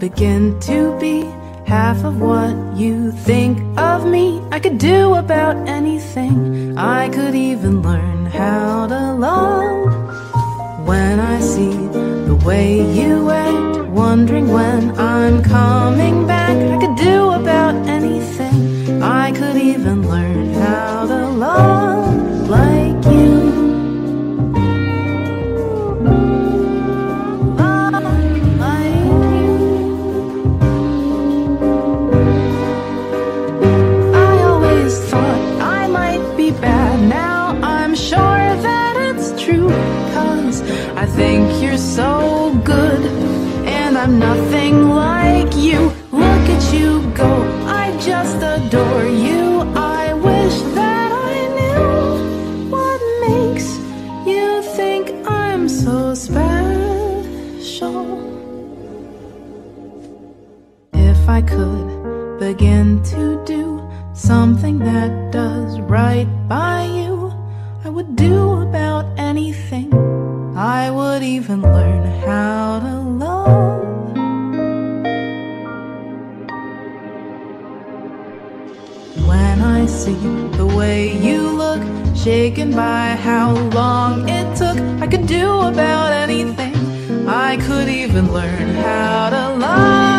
begin to be half of what you think of me. I could do about anything. I could even learn how to love. When I see the way you act, wondering when I'm coming back, I could do about anything. I could even learn how to love like you. I think you're so good, and I'm nothing like you. Look at you go, I just adore you. I wish that I knew what makes you think I'm so special. If I could begin to do something that does right by you, I would do about anything. I would even learn how to love. When I see the way you look, shaken by how long it took, I could do about anything. I could even learn how to love.